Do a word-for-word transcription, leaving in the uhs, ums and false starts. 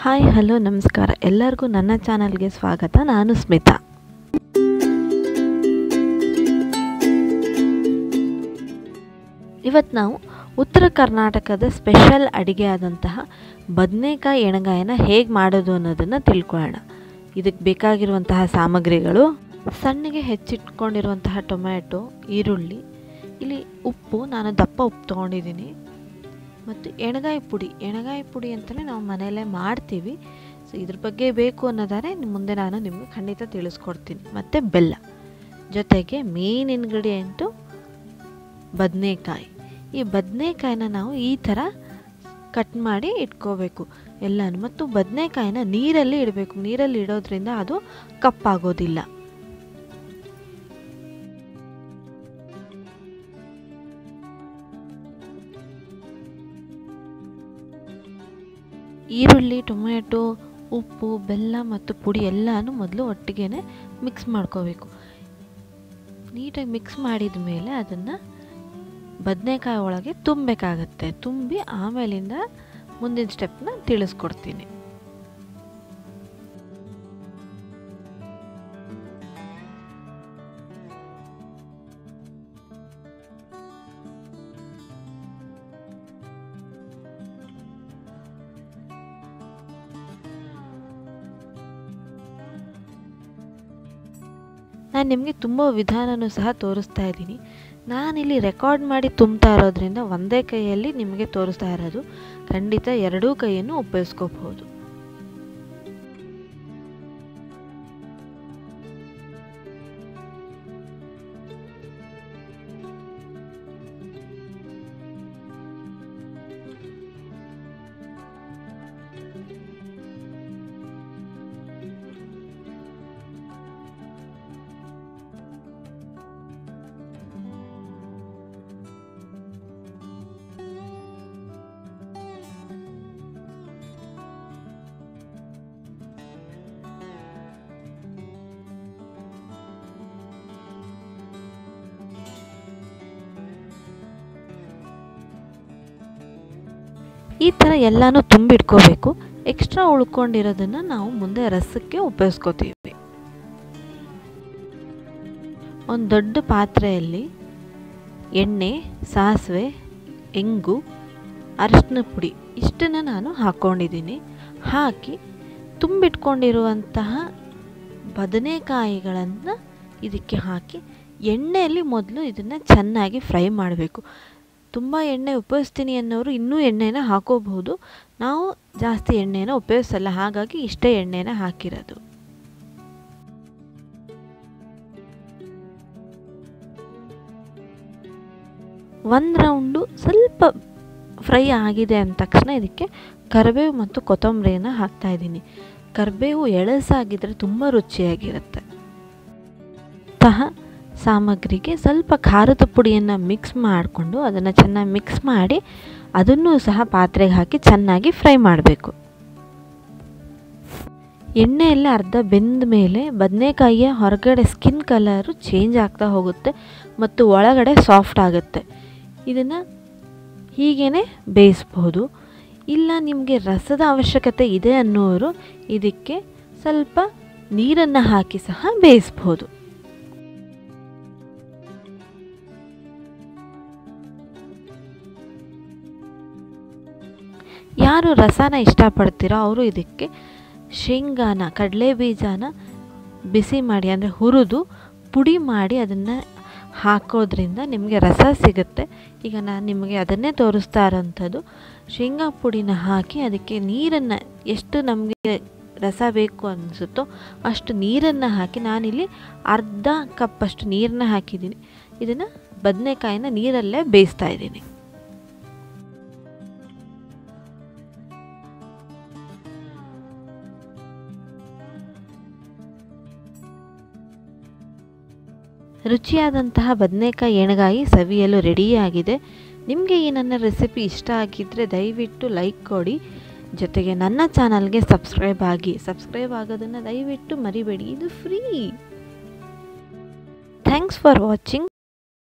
Hi hello ನಮಸ್ಕಾರ ಎಲ್ಲರಿಗೂ ನನ್ನ ಚಾನಲ್ಗೆ ಸ್ವಾಗತ. ನಾನು ಸ್ಮಿತಾ. ಇವತ್ತು ನಾವು ಉತ್ತರ ಕರ್ನಾಟಕದ ಸ್ಪೆಷಲ್ ಅಡುಗೆ ಆದಂತಹ ಬದನೆಕಾಯಿ ಎಣ್ಗಾಯನ ಹೇಗೆ ಮಾಡೋದು ಅನ್ನೋದನ್ನು ತಿಳ್ಕೊಳ್ಳೋಣ. ಇದಕ್ಕೆ ಬೇಕಾಗಿರುವಂತಹ ಸಾಮಗ್ರಿಗಳು: ಸಣ್ಣಗೆ ಹೆಚ್ಚಿಟ್ಕೊಂಡಿರುವಂತಹ ಟೊಮ್ಯಾಟೊ, ಈರುಳ್ಳಿ, ಇಲ್ಲಿ ಉಪ್ಪು, ನಾನು ದಪ್ಪ ಉಪ್ಪು ತೊಗೊಂಡಿದ್ದೀನಿ, ಮತ್ತು ಎಣ್ಗಾಯಿ ಪುಡಿ. ಎಣ್ಗಾಯಿ ಪುಡಿ ಅಂತಲೇ ನಾವು ಮನೆಯಲ್ಲೇ ಮಾಡ್ತೀವಿ. ಸೊ ಇದ್ರ ಬಗ್ಗೆ ಬೇಕು ಅನ್ನೋದಾರೆ ಮುಂದೆ ನಾನು ನಿಮಗೆ ಖಂಡಿತ ತಿಳಿಸ್ಕೊಡ್ತೀನಿ. ಮತ್ತು ಬೆಲ್ಲ, ಜೊತೆಗೆ ಮೇನ್ ಇಂಗ್ರೀಡಿಯೆಂಟು ಬದನೆಕಾಯಿ. ಈ ಬದನೆಕಾಯಿನ ನಾವು ಈ ಥರ ಕಟ್ ಮಾಡಿ ಇಟ್ಕೋಬೇಕು ಎಲ್ಲನೂ. ಮತ್ತು ಬದನೆಕಾಯಿನ ನೀರಲ್ಲಿ ಇಡಬೇಕು. ನೀರಲ್ಲಿ ಇಡೋದ್ರಿಂದ ಅದು ಕಪ್ಪಾಗೋದಿಲ್ಲ. ಈರುಳ್ಳಿ, ಟೊಮ್ಯಾಟೊ, ಉಪ್ಪು, ಬೆಲ್ಲ ಮತ್ತು ಪುಡಿ ಎಲ್ಲನೂ ಮೊದಲು ಒಟ್ಟಿಗೆ ಮಿಕ್ಸ್ ಮಾಡ್ಕೋಬೇಕು. ನೀಟಾಗಿ ಮಿಕ್ಸ್ ಮಾಡಿದ ಮೇಲೆ ಅದನ್ನು ಬದನೆಕಾಯಿ ಒಳಗೆ ತುಂಬಬೇಕಾಗತ್ತೆ. ತುಂಬಿ ಆಮೇಲಿಂದ ಮುಂದಿನ ಸ್ಟೆಪ್ನ ತಿಳಿಸ್ಕೊಡ್ತೀನಿ. ನಾನು ನಿಮಗೆ ತುಂಬ ವಿಧಾನವೂ ಸಹ ತೋರಿಸ್ತಾ ಇದ್ದೀನಿ. ನಾನಿಲ್ಲಿ ರೆಕಾರ್ಡ್ ಮಾಡಿ ತುಂಬ್ತಾ ಇರೋದ್ರಿಂದ ಒಂದೇ ಕೈಯಲ್ಲಿ ನಿಮಗೆ ತೋರಿಸ್ತಾ ಇರೋದು. ಖಂಡಿತ ಎರಡೂ ಕೈಯನ್ನು ಉಪಯೋಗಿಸ್ಕೋಬಹುದು. ಈ ಥರ ಎಲ್ಲನೂ ತುಂಬಿಟ್ಕೋಬೇಕು. ಎಕ್ಸ್ಟ್ರಾ ಉಳ್ಕೊಂಡಿರೋದನ್ನು ನಾವು ಮುಂದೆ ರಸಕ್ಕೆ ಉಪಯೋಗಿಸ್ಕೋತೀವಿ. ಒಂದು ದೊಡ್ಡ ಪಾತ್ರೆಯಲ್ಲಿ ಎಣ್ಣೆ, ಸಾಸಿವೆ, ಇಂಗು, ಅರಿಶಿನ ಪುಡಿ ಇಷ್ಟನ್ನು ನಾನು ಹಾಕ್ಕೊಂಡಿದ್ದೀನಿ. ಹಾಕಿ ತುಂಬಿಟ್ಕೊಂಡಿರುವಂತಹ ಬದನೆಕಾಯಿಗಳನ್ನು ಇದಕ್ಕೆ ಹಾಕಿ ಎಣ್ಣೆಯಲ್ಲಿ ಮೊದಲು ಇದನ್ನು ಚೆನ್ನಾಗಿ ಫ್ರೈ ಮಾಡಬೇಕು. ತುಂಬ ಎಣ್ಣೆ ಉಪಯೋಗಿಸ್ತೀನಿ ಅನ್ನೋರು ಇನ್ನೂ ಎಣ್ಣೆನ ಹಾಕೋಬಹುದು. ನಾವು ಜಾಸ್ತಿ ಎಣ್ಣೆನ ಉಪಯೋಗಿಸಲ್ಲ, ಹಾಗಾಗಿ ಇಷ್ಟೇ ಎಣ್ಣೆನ ಹಾಕಿರೋದು. ಒಂದು ರೌಂಡು ಸ್ವಲ್ಪ ಫ್ರೈ ಆಗಿದೆ ಅಂದ ತಕ್ಷಣ ಇದಕ್ಕೆ ಕರಿಬೇವು ಮತ್ತು ಕೊತ್ತಂಬರಿಯನ್ನು ಹಾಕ್ತಾಯಿದ್ದೀನಿ. ಕರಿಬೇವು ಎಳಸಾಗಿದ್ದರೆ ತುಂಬ ರುಚಿಯಾಗಿರುತ್ತೆ. ತಹ ಸಾಮಗ್ರಿಗೆ ಸ್ವಲ್ಪ ಖಾರದ ಪುಡಿಯನ್ನು ಮಿಕ್ಸ್ ಮಾಡಿಕೊಂಡು ಅದನ್ನು ಚೆನ್ನಾಗಿ ಮಿಕ್ಸ್ ಮಾಡಿ ಅದನ್ನು ಸಹ ಪಾತ್ರೆಗೆ ಹಾಕಿ ಚೆನ್ನಾಗಿ ಫ್ರೈ ಮಾಡಬೇಕು. ಎಣ್ಣೆಯಲ್ಲಿ ಅರ್ಧ ಬೆಂದ ಮೇಲೆ ಬದನೆಕಾಯಿಯ ಹೊರಗಡೆ ಸ್ಕಿನ್ ಕಲರು ಚೇಂಜ್ ಆಗ್ತಾ ಹೋಗುತ್ತೆ ಮತ್ತು ಒಳಗಡೆ ಸಾಫ್ಟ್ ಆಗುತ್ತೆ. ಇದನ್ನು ಹೀಗೇ ಬೇಯಿಸ್ಬೋದು. ಇಲ್ಲ ನಿಮಗೆ ರಸದ ಅವಶ್ಯಕತೆ ಇದೆ ಅನ್ನೋರು ಇದಕ್ಕೆ ಸ್ವಲ್ಪ ನೀರನ್ನು ಹಾಕಿ ಸಹ ಬೇಯಿಸ್ಬೋದು. ಯಾರು ರಸನ ಇಷ್ಟಪಡ್ತೀರೋ ಅವರು ಇದಕ್ಕೆ ಶೇಂಗಾನ, ಕಡಲೆ ಬೀಜನ ಬಿಸಿ ಮಾಡಿ ಅಂದರೆ ಹುರಿದು ಪುಡಿ ಮಾಡಿ ಅದನ್ನು ಹಾಕೋದ್ರಿಂದ ನಿಮಗೆ ರಸ ಸಿಗುತ್ತೆ. ಈಗ ನಾನು ನಿಮಗೆ ಅದನ್ನೇ ತೋರಿಸ್ತಾ ಇರೋಂಥದ್ದು. ಶೇಂಗಾ ಪುಡಿನ ಹಾಕಿ ಅದಕ್ಕೆ ನೀರನ್ನು ಎಷ್ಟು ನಮಗೆ ರಸ ಬೇಕು ಅನಿಸುತ್ತೋ ಅಷ್ಟು ನೀರನ್ನು ಹಾಕಿ ನಾನಿಲ್ಲಿ ಅರ್ಧ ಕಪ್ಪಷ್ಟು ನೀರನ್ನ ಹಾಕಿದ್ದೀನಿ. ಇದನ್ನು ಬದನೆಕಾಯಿನ ನೀರಲ್ಲೇ ಬೇಯಿಸ್ತಾ ಇದ್ದೀನಿ. ರುಚಿಯಾದಂತಹ ಬದನೆಕಾಯಿ ಎಣ್ಗಾಯಿ ಸವಿಯಲು ರೆಡಿಯಾಗಿದೆ. ನಿಮಗೆ ಈ ನನ್ನ ರೆಸಿಪಿ ಇಷ್ಟ ಆಗಿದ್ದರೆ ದಯವಿಟ್ಟು ಲೈಕ್ ಕೊಡಿ. ಜೊತೆಗೆ ನನ್ನ ಚಾನಲ್ಗೆ ಸಬ್ಸ್ಕ್ರೈಬ್ ಆಗಿ. ಸಬ್ಸ್ಕ್ರೈಬ್ ಆಗೋದನ್ನು ದಯವಿಟ್ಟು ಮರಿಬೇಡಿ, ಇದು ಫ್ರೀ. Thanks for watching.